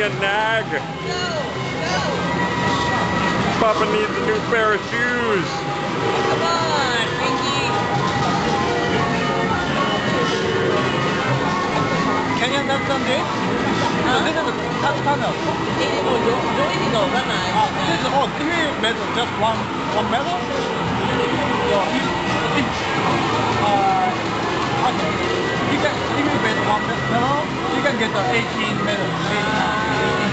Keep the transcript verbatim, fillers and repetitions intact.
a nag. Go, go. Papa needs a new pair of shoes. Come on, Pinky. Can you understand this? Huh? This is a touch panel. え、もうど、どういう意味かわかんない。 Uh, this is all three metal, just one one metal. So if, if uh, okay, you can if you bet one metal, you can get the eighteen metal. eighteen.